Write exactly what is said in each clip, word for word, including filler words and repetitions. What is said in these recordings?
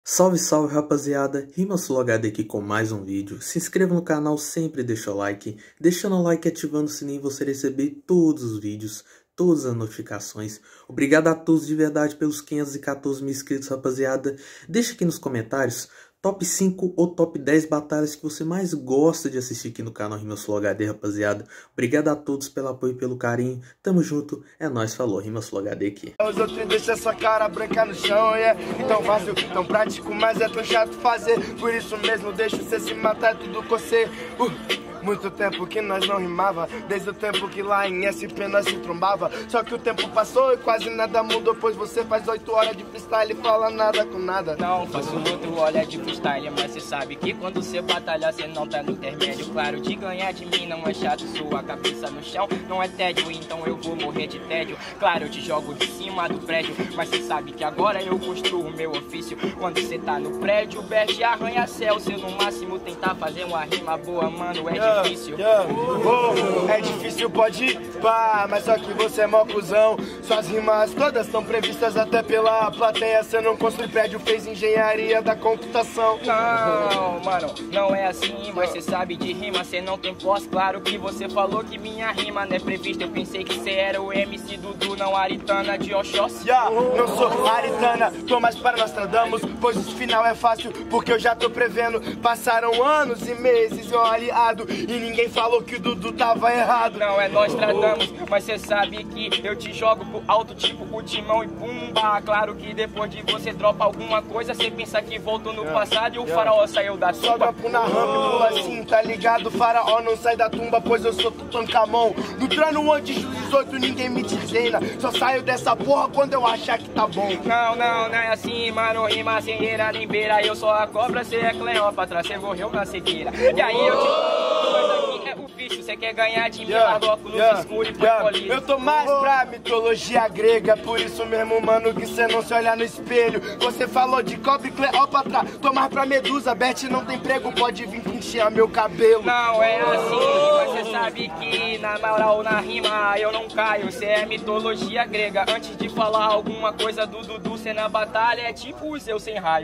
Salve, salve rapaziada, RimaSuloHD aqui com mais um vídeo. Se inscreva no canal, sempre deixa o like. Deixando o like e ativando o sininho você receber todos os vídeos, todas as notificações. Obrigado a todos de verdade pelos quinhentos e quatorze mil inscritos, rapaziada. Deixa aqui nos comentários top cinco ou top dez batalhas que você mais gosta de assistir aqui no canal RimaSuloHD, rapaziada. Obrigado a todos pelo apoio e pelo carinho. Tamo junto, é nóis, falou, RimaSuloHD aqui. Os outros deixam sua cara branca no chão, é yeah. Tão fácil, tão prático, mas é tão chato fazer. Por isso mesmo deixa você se matar, tudo cocer. Uh. Muito tempo que nós não rimava, desde o tempo que lá em S P nós se trombava. Só que o tempo passou e quase nada mudou, pois você faz oito horas de freestyle e fala nada com nada. Não, faço outro hora de freestyle, mas cê sabe que quando cê batalha cê não tá no intermédio. Claro, de ganhar de mim não é chato, sua cabeça no chão não é tédio, então eu vou morrer de tédio. Claro, eu te jogo de cima do prédio, mas cê sabe que agora eu construo o meu ofício. Quando cê tá no prédio, bete arranha-céu, se eu no máximo tentar fazer uma rima boa, mano, é difícil. Yeah, oh, é difícil, pode ir, pá, mas só que você é mó cuzão. Suas rimas todas estão previstas até pela plateia. Você não construi prédio, fez engenharia da computação. Não, mano, não é assim, mas você sabe de rima, você não tem pós. Claro que você falou que minha rima não é prevista. Eu pensei que você era o M C Dudu, não Aritana de Oxóssi. Yeah, não sou Aritana, tô mais para Nostradamus, pois o final é fácil, porque eu já tô prevendo. Passaram anos e meses, eu aliado, e ninguém falou que o Dudu tava errado. Não é nós tratamos, mas cê sabe que eu te jogo pro alto tipo o Timão e Pumba. Claro que depois de você dropa alguma coisa, cê pensa que voltou no yeah, passado e o yeah. faraó saiu da tumba. Sobe pro na rampa e pula assim, tá ligado? O faraó não sai da tumba, pois eu sou Tutankhamon. No trono antes dos dezoito ninguém me desena, só saio dessa porra quando eu achar que tá bom. Não, não, não é assim, mano, rima sem eira nem beira. Eu sou a cobra, cê é Cleópatra, cê morreu na cegueira. E aí eu te... é o vício, você quer ganhar de mim, yeah, larga óculos yeah, escuros e yeah. põe Eu tô mais pra mitologia grega, por isso mesmo, mano, que cê não se olha no espelho. Você falou de cobre e Cleópatra, tô mais pra Medusa, Beth não tem emprego, pode vir pinchear meu cabelo. Não é assim, mas você sabe que na moral, na rima, eu não caio, cê é mitologia grega. Antes de falar alguma coisa do Dudu, cê na batalha é tipo o Zeus sem raio.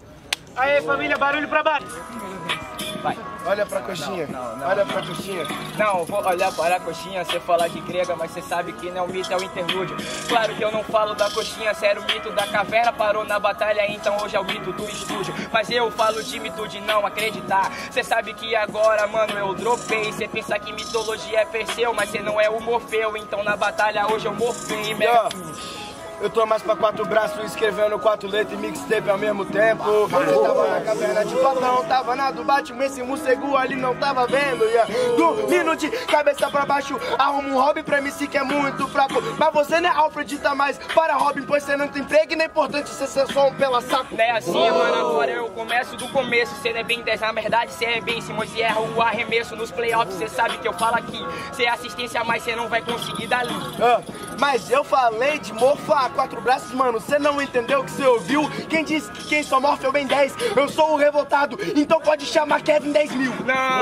Aê, família, barulho pra baixo. Vai. Olha pra coxinha, não, não, não, olha pra coxinha. Não, vou olhar para a coxinha, você fala de grega, mas você sabe que não é o mito, é o interlúdio. Claro que eu não falo da coxinha, você era o mito da caverna, parou na batalha, então hoje é o mito do estúdio. Mas eu falo de mito de não acreditar. Você sabe que agora, mano, eu dropei. Você pensa que mitologia é Perseu, mas você não é o Morfeu. Então na batalha hoje eu morfei, yeah. Eu tô mais pra quatro braços, escrevendo quatro letras e mixtape ao mesmo tempo. Eu tava na caverna de Platão, tava na do Batman, esse morcego ali não tava vendo. Yeah. Dormindo de cabeça pra baixo, arruma um hobby pra M C que é muito fraco. Mas você não é Alfred, tá mais para Robin, pois você não tem emprego e não é importante você ser só um pela saco. Não é assim, mano, agora eu começo do começo. Você não é bem dez, na verdade você é bem Simões. Você erra o arremesso nos playoffs, você sabe que eu falo aqui. Você é assistência, mas você não vai conseguir dali. Ah, mas eu falei de mofar quatro braços, mano, você não entendeu o que você ouviu? Quem disse que quem só morfe é o Ben dez? Eu sou o revoltado, então pode chamar Kevin dez mil.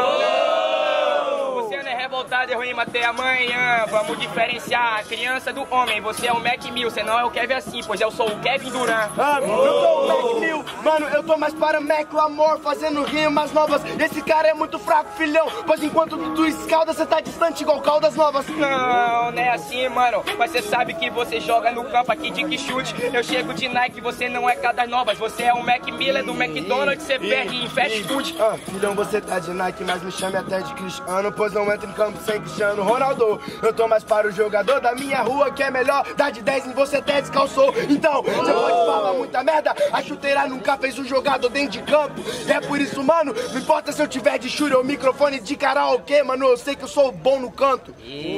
Não! Você não é revoltado, eu rimo até amanhã. Vamos diferenciar a criança do homem. Você é o Mac Mill, você não é o Kevin assim, pois eu sou o Kevin Durant. Ah, eu sou o Mac Mill, mano, eu tô mais para Mac Lamor, fazendo rimas novas. Esse cara é muito fraco, filhão, pois enquanto tu escalda, você tá distante igual Caldas Novas. Não, não é assim, mano, mas você sabe que você joga no campo aqui de que chute. Eu chego de Nike, você não é Caldas Novas. Você é o Mac Miller do McDonald's, você perde em fast food. Ah, filhão, você tá de Nike, mas me chame até de Cristiano, pois não entra em campo sem Cristiano Ronaldo. Eu tô mais para o jogador da minha rua, que é melhor dar de dez em você até descalçou. Então, você pode falar muita merda, a chuteira nunca fez um jogador dentro de campo. E é por isso, mano, não importa se eu tiver de chute ou microfone de karaokê, mano, eu sei que eu sou bom no canto.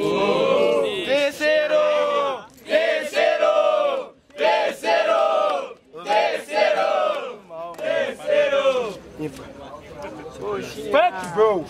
Terceiro! Terceiro! Terceiro! Terceiro! Terceiro! Fuck, bro!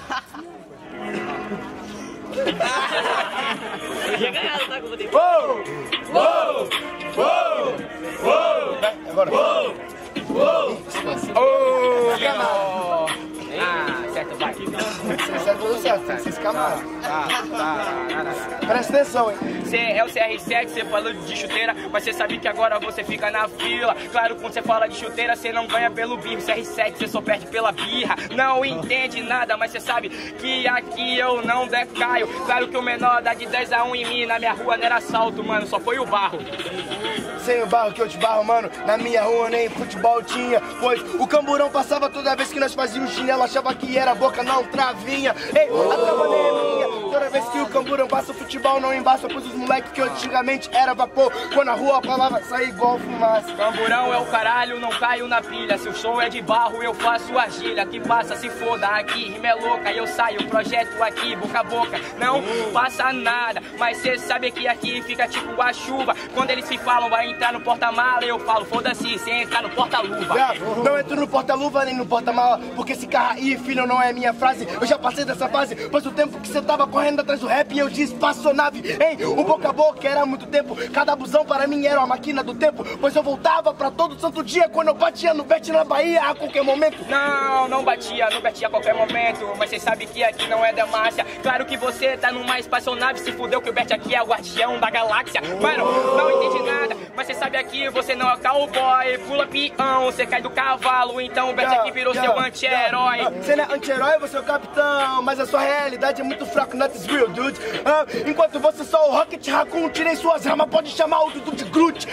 Uou! Uou! Uou! Uou! Agora! Uou! Uou! Oh, ah, certo, vai. Isso é tudo certo, tem que se escamar. Ah, tá. Presta atenção, hein? Você é o C R sete, você falou de chuteira, mas você sabe que agora você fica na fila. Claro, quando você fala de chuteira, você não ganha pelo birro. C R sete, você só perde pela birra. Não entende nada, mas você sabe que aqui eu não decaio. Claro que o menor dá de dez a um em mim, na minha rua não era assalto, mano, só foi o barro. Sem o barro que eu te barro, mano, na minha rua nem futebol tinha. Pois o camburão passava toda vez que nós fazíamos chinelo, achava que era boca, não travinha. Ei, a trava nem é minha. Toda vez que o camburão passa, o futebol não embaça. Pois os moleques que antigamente era vapor, quando a rua a palavra sai igual fumaça. Camburão é o caralho, não caio na pilha. Se o show é de barro, eu faço argilha. Que passa, se foda, aqui rima é louca. Eu saio, projeto aqui, boca a boca. Não passa nada, mas cê sabe que aqui fica tipo a chuva. Quando eles se falam, vai entrar no porta-mala, eu falo, foda-se, sem entrar no porta-luva. Não entro no porta-luva nem no porta-mala, porque esse carro aí, filho, não é minha frase. Eu já passei dessa fase, pois o tempo que cê tava correndo atrás do rap, eu disse espaçonave. Hein, o boca a boca era há muito tempo, cada busão para mim era uma máquina do tempo. Pois eu voltava pra todo santo dia, quando eu batia no Bet na Bahia a qualquer momento. Não, não batia, não batia a qualquer momento, mas cê sabe que aqui não é Demacia. Claro que você tá numa espaçonave, se fudeu que o Bet aqui é o guardião da galáxia. Mano, não entendi nada, mas cê sabe aqui você não é cowboy, pula peão, você cai do cavalo, então o Bet aqui virou yeah, seu anti-herói. Yeah. Você não é anti-herói, você é o capitão, mas a sua realidade é muito fraca, not is real, dude. Ah, enquanto você só o Rocket Raccoon, tirei suas armas, pode chamar o Dudu de Groot.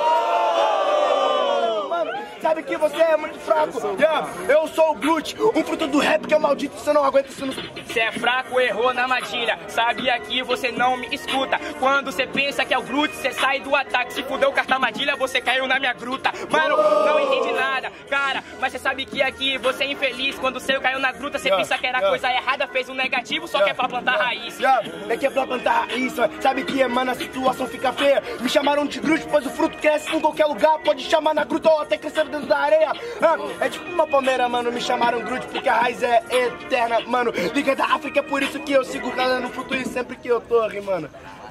Sabe que você é muito fraco. Yeah, eu sou o Groot, um fruto do rap que é maldito, você não aguenta, você não... Você é fraco, errou na armadilha. Sabe aqui, você não me escuta. Quando você pensa que é o Groot, você sai do ataque. Se fudeu com a armadilha, você caiu na minha gruta. Mano, não entendi nada, cara. Mas você sabe que aqui você é infeliz. Quando você caiu na gruta, você yeah, pensa que era yeah. coisa errada, fez um negativo, só yeah, que é pra plantar yeah, raiz. Yeah. É que é pra plantar raiz, sabe que, mano, a situação fica feia. Me chamaram de Groot, pois o fruto cresce em qualquer lugar. Pode chamar na gruta ou até crescer dentro da areia. Ah, é tipo uma palmeira, mano, me chamaram Groot porque a raiz é eterna, mano. Liga da África, é por isso que eu sigo galera no futuro e sempre que eu tô rimando.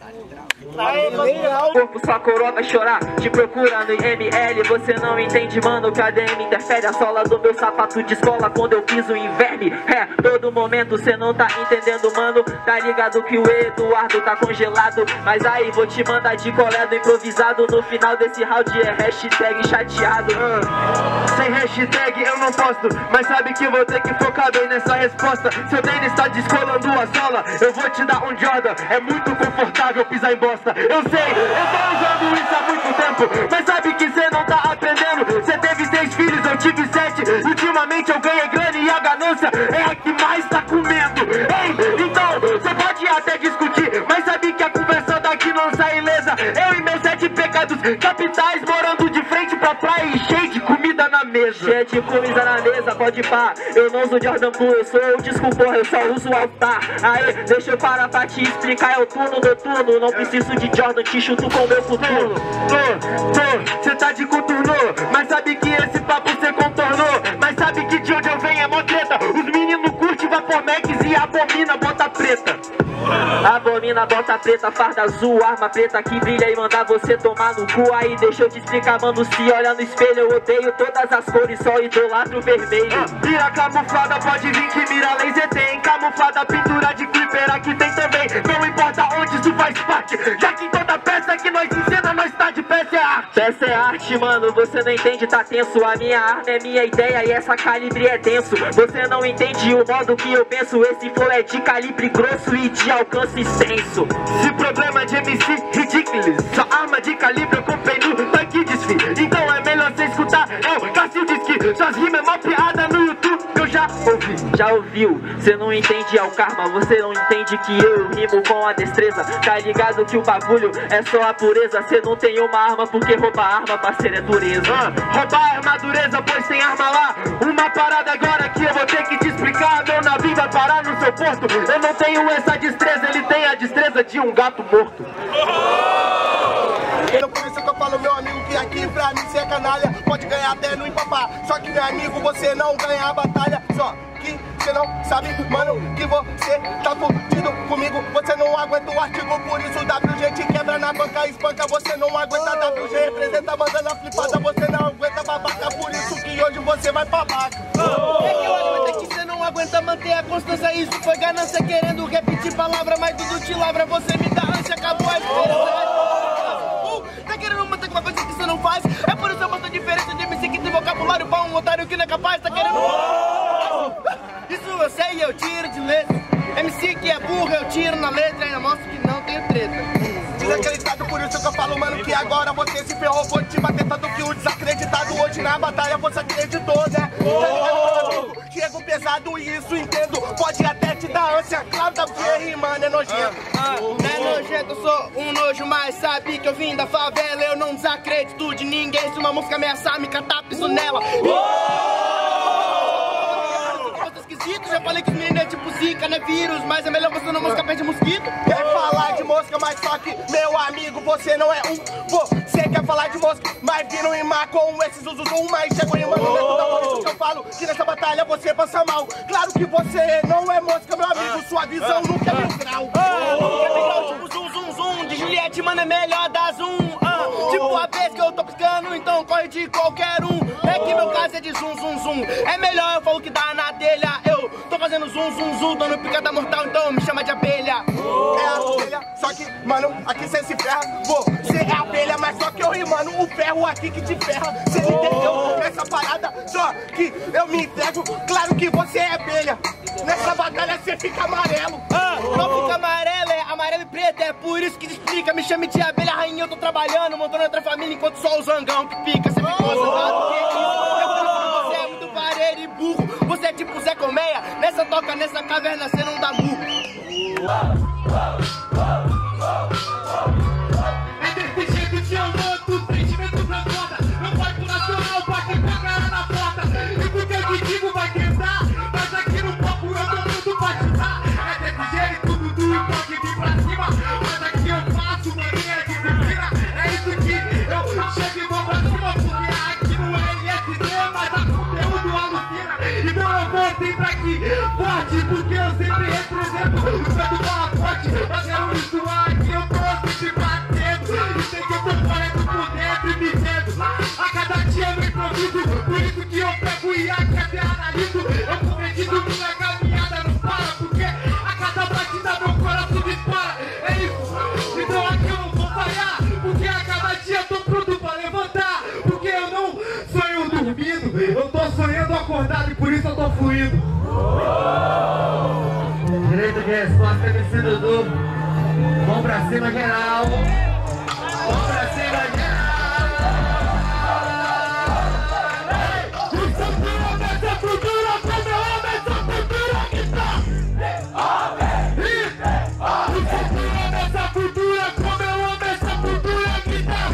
O corpo, sua coroa vai chorar. Te procura no M L, você não entende, mano. Que a D M interfere a sola do meu sapato de escola quando eu piso em verme. É, todo momento cê não tá entendendo, mano. Tá ligado que o Eduardo tá congelado. Mas aí vou te mandar de colé do improvisado. No final desse round é hashtag chateado. uh, Sem hashtag eu não posto, mas sabe que vou ter que focar bem nessa resposta. Seu tênis tá descolando a sola, eu vou te dar um Jordan. É muito confortável pisar em bosta. Eu sei, eu tô usando isso há muito tempo, mas sabe que cê não tá aprendendo. Cê teve seis filhos, eu tive sete. Ultimamente eu ganhei grana e a ganância é a que mais tá comendo. Ei, então, cê pode até discutir, mas sabe que a conversa daqui não sai ilesa. Eu e meus sete pecados capitais, morando de frente pra praia e cheio de comida na mesa. Cheio de comida na mesa, pode pá. Eu não uso Jordan Blue, eu sou o disco porra, eu só uso o altar. Aí, deixa eu parar pra te explicar, é o turno noturno. Não preciso de Jordan, te chuto com meu futuro. Tô, tô, cê tá de contorno, mas sabe que esse papo cê contornou. Mas sabe que de onde eu venho é mó treta. Os meninos curtem Vapomex e abomina bota preta. Abomina, bota preta, farda azul, arma preta que brilha e manda você tomar no cu. Aí deixa eu te explicar, mano, se olha no espelho eu odeio todas as cores, só idolatro vermelho. ah, Mira camuflada, pode vir que mira laser tem. Camuflada, pintura de clipper aqui tem também. Não importa onde isso faz parte, já que toda peça que nós ensina, nós tá de peça é arte. Peça é arte, mano, você não entende, tá tenso. A minha arma é minha ideia e essa calibre é denso. Você não entende o modo que eu penso, esse flow é de calibre grosso e de alcance extenso. Se problema de M C ridículo, sua arma de calibre eu comprei no tanque desfile. Então é melhor você escutar, eu Cássio diz que suas rimas é mó piada no YouTube, eu já ouvi. Já ouviu, você não entende é o karma, você não entende que eu rimo com a destreza. Tá ligado que o bagulho é só a pureza, você não tem uma arma porque roubar arma, parceiro, é dureza. ah, Roubar arma dureza, pois tem arma lá. Uma parada agora que eu vou ter que te explicar. Meu navio vai parar no seu porto, eu não tenho essa destreza, ele tem a destreza de um gato morto. Então por isso que eu falo, meu amigo, que aqui pra mim ser canalha pode ganhar até no empapá. Só que, meu amigo, você não ganha a batalha. Só que você não sabe, mano, que você tá fudido comigo. Você não aguenta o artigo, por isso W G te quebra na banca, espanca. Você não aguenta W G, representa mandando a flipada. Você não aguenta babaca, por isso que hoje você vai pra vaca. É que eu aguento que você não aguenta manter ter a constância, isso foi ganância. Querendo repetir palavra, mas tudo te lavra. Você me dá ânsia, acabou a esperança. uh, Tá querendo manter uma coisa que você não faz? É por isso eu mostro a diferença de M C que tem vocabulário pra um otário que não é capaz. Tá querendo... Isso eu sei, eu tiro de letra. M C que é burro, eu tiro na letra e ainda mostro que não tenho treta. Desacreditado, por isso que eu falo, mano, que agora você se ferrou. Vou te bater tanto que o desacreditado hoje na batalha você acreditou, né? Oh! Chego pesado e isso entendo. Pode até te dar ânsia, claro, tá porque rimando é nojento. Ah, ah, não é nojento, eu sou um nojo, mas sabe que eu vim da favela. Eu não desacredito de ninguém. Se uma música ameaçar, me catar, piso nela. Já falei que os meninos é tipo zika, né, vírus. Mas é melhor você não mosca perto de mosquito. Quer falar de mosca, mas só que, meu amigo, você não é um. Você quer falar de mosca, mas viram rimar com esses uzuzum. Mas chegou rimando oh. dentro da por que eu falo que nessa batalha você passa mal. Claro que você não é mosca, meu amigo. Ah. Sua visão ah. nunca é mil grau. Ah. Nunca é mil grau, tipo zum, zum, zum. De Juliette, mano, é melhor dar zoom. Ah. Oh. Tipo a vez que eu tô piscando, então corre de qualquer um. É que meu caso é de zum, zum, zum. É melhor eu falo que dá na telha. Eu tô fazendo zum, zum, zum, dando picada mortal, então me chama de abelha. Oh. É a abelha, só que, mano, aqui cê se ferra. Você é abelha, mas só que eu rimando o ferro aqui que te ferra. Cê oh. entendeu? Nessa parada, só que eu me entrego. Claro que você é abelha. Nessa batalha cê fica amarelo. Ah, oh. Não fica amarelo, é amarelo e preto. É por isso que te explica, me chame de abelha rainha. Eu tô trabalhando, montando outra família, enquanto só o zangão que pica. Cê ficou oh. zangado, que é isso? Você é muito vareiro e burro. Você é tipo Zé Colmeia. Nessa toca, nessa caverna, cê não dá murro. É desse jeito te amou, tu sentimento pra foda. Não vai pro nacional, bate com a cara na porta. E porque eu te digo vai tentar, mas aqui no palco eu tô muito pra te dar. É desse jeito, Dudu, toque de pra cima. Mas aqui eu faço mania de disciplina. É isso que eu chego e vou pra cima. Porque aqui no L S D, mas a conteúdo alucina. Então eu vou sempre aqui, forte, porque eu sempre represento o canto bola forte. Fazendo isso aqui, eu tô sempre batendo. E sei que eu tô correndo por dentro e me vendo. A cada dia eu me improviso, por isso que eu pego e aqui até analiso. Eu compreendido minha caminhada não para, porque a cada batida meu coração dispara. É isso, então aqui eu não vou falhar, porque a cada dia eu tô pronto pra levantar. Porque eu não sonho dormindo, eu tô sonhando acordado e por isso eu tô fluindo. Direito de resposta, M C Dudu. Vamos pra cima, geral. Vamos pra cima, geral. O Santana dessa cultura, como eu amo essa cultura que tá. O Santana dessa cultura, como eu amo essa cultura que tá.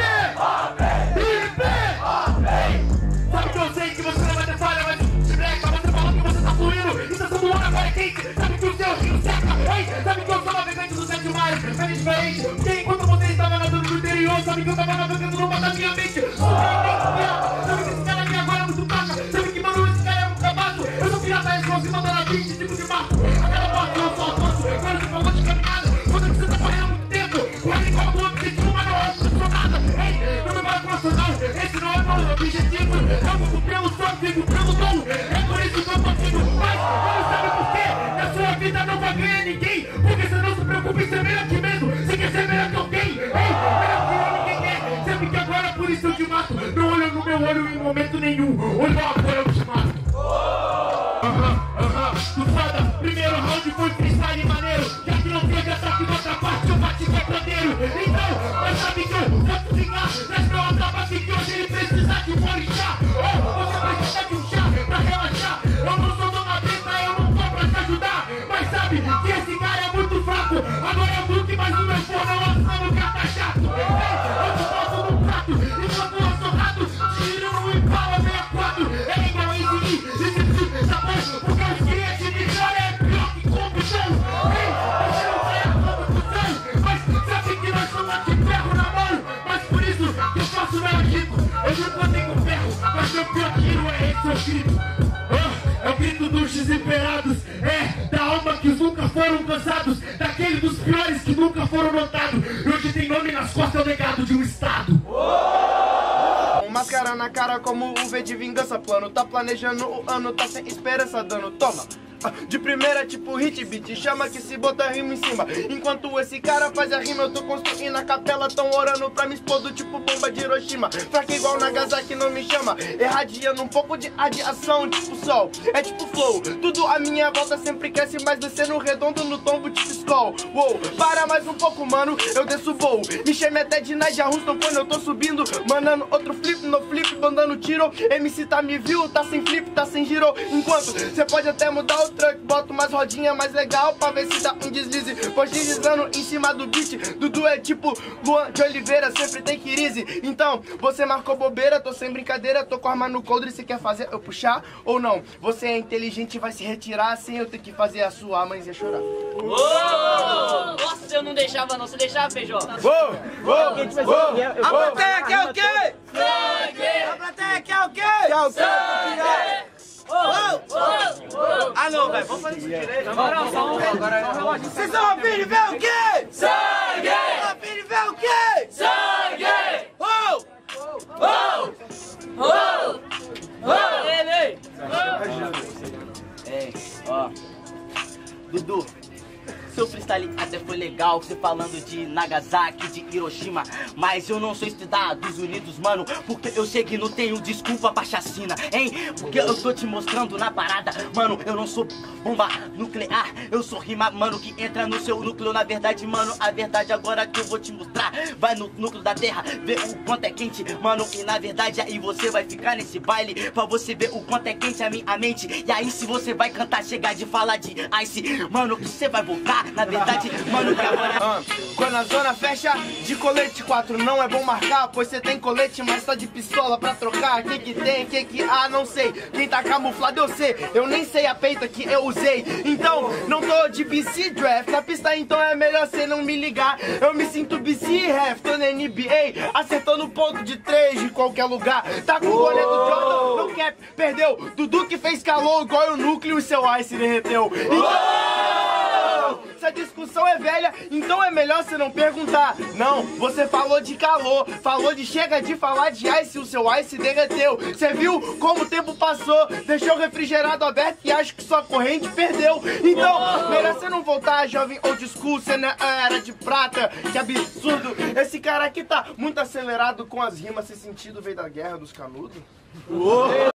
Sabe que eu sei que você não vai ter falha, mas de breca, você falou que você tá fluindo. Estação do ano agora é quente. Sabe que o seu rio seca. Ei, sabe que eu sou navegante do sete mares. É diferente, porque enquanto você estava nadando no interior, sabe que eu tava navegando no mar da minha mente. Sabe que esse cara aqui agora é muito paca. Sabe que, mano, esse cara é um cabaço. Eu sou pirata, é só se mandar na vinte, tipo de marco. A cada passo eu só avanço. Agora você falou de caminhada. Quando você tá correndo há muito tempo, corre igual o outro, você uma não é nada. Ei, não me vai profissional. Esse não é meu objetivo. Eu vou pelo som, vivo pelo dom. É por isso que eu consigo. Mas, não sabe por quê? Na sua vida não vai ganhar ninguém. Porque você não se preocupa em ser melhor que mesmo. Você quer ser melhor que alguém. Ei, melhor que ninguém é. Sabe que agora por isso eu te mato. Não olha no meu olho em momento nenhum. Olha lá fora eu te mato. Aham, aham, tu foda. Primeiro round foi freestyle maneiro. Já que não teve ataque na outra parte, eu bati com o bandeiro. Então, mas sabe que eu posso ligar. Traz meu ataque que hoje ele precisa de um orixá. Oh, você precisa de um chá pra relaxar. Eu não sou dona preta, eu não tô pra te ajudar. Mas sabe que esse cara é muito fraco. Agora é o Duque, mas o meu forno é lançando que tá chato. Eu te boto no prato, enquanto eu sou rato. Tiro no Impala sessenta e quatro. É igual a Easy, esse tá bom. Porque os clientes de cara é pior que computão. Ei, você não vai a computação. Mas sabe que nós somos de ferro na mão. Mas por isso que eu faço meu agito. Eu nunca tenho ferro, mas meu pior tiro é esse, eu grito. Oh, é o grito dos desesperados. É, da alma que nunca foram cansados. Daquele dos piores que nunca foram notados. E hoje tem nome nas costas, é o legado de um estado. Máscara na cara como o V de vingança. Plano tá planejando o ano, tá sem esperança dando. Toma! De primeira tipo hit beat, chama que se bota rima em cima. Enquanto esse cara faz a rima, eu tô construindo a capela. Tão orando pra me explodir tipo bomba de Hiroshima. Fraca igual Nagasaki não me chama, irradiando um pouco de radiação tipo sol. É tipo flow, tudo à minha volta sempre cresce, mas descendo redondo no tombo tipo Skull. Uou, para mais um pouco mano, eu desço voo. Me chame até de Nadia Houston quando eu tô subindo. Mandando outro flip no flip, mandando tiro. M C tá me viu, tá sem flip, tá sem giro. Enquanto cê pode até mudar o truck, boto mais rodinha mais legal pra ver se dá um deslize. Pois deslizando em cima do beat, Dudu é tipo Luan de Oliveira, sempre tem crise. Então, você marcou bobeira, tô sem brincadeira, tô com arma no coldre, se quer fazer eu puxar ou não? Você é inteligente e vai se retirar sem eu ter que fazer a sua mãezinha chorar. Uou! Nossa, eu não deixava não, você deixava, Feijó? Uou! Uou! Uou! A plateia quer o quê? Sangue! A plateia quer o quê? Quer o quê? Sangue! Ah não, velho, vamos fazer isso direito. Agora só um relógio. Vocês estão afim de ver o quê? Sangue! Estão afim de ver o quê? Sangue! Oh! Oh! Oh! Oh! Ele! Ei, ó. Dudu, seu freestyle até foi legal, você falando de Nagasaki, de Hiroshima, mas eu não sou Estados Unidos, mano, porque eu sei que não tenho desculpa pra chacina, hein? Porque eu tô te mostrando na parada, mano, eu não sou bomba nuclear, eu sou rima, mano, que entra no seu núcleo, na verdade, mano, a verdade agora que eu vou te mostrar, vai no núcleo da terra, ver o quanto é quente, mano, e na verdade aí você vai ficar nesse baile, pra você ver o quanto é quente a minha mente, e aí se você vai cantar, chegar de falar de ice, mano, que você vai voltar. Na verdade, mano, que agora... Ah, quando a zona fecha, de colete quatro não é bom marcar, pois você tem colete, mas tá de pistola pra trocar. Que que tem, que que há, não sei. Quem tá camuflado eu sei, eu nem sei a peita que eu usei. Então, não tô de B C Draft na pista, então é melhor cê não me ligar. Eu me sinto B C Ref, tô na N B A, acertando ponto de três de qualquer lugar. Tá com o boné do Jordan, no cap, perdeu. Dudu que fez calor, igual o núcleo e seu ice derreteu. Então, se a discussão é velha, então é melhor você não perguntar. Não, você falou de calor, falou de chega de falar de ice, o seu ice derreteu. Você viu como o tempo passou, deixou o refrigerado aberto e acho que sua corrente perdeu. Então, melhor você não voltar, jovem old school, você não era de prata, que absurdo. Esse cara aqui tá muito acelerado com as rimas, esse sentido veio da Guerra dos Canudos.